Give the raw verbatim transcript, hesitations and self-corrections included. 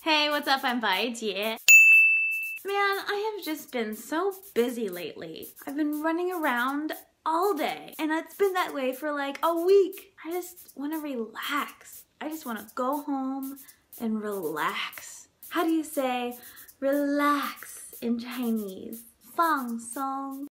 Hey, what's up? I'm Bai Jie. Man, I have just been so busy lately. I've been running around all day, and it's been that way for like a week. I just want to relax. I just want to go home and relax. How do you say relax in Chinese? 放松.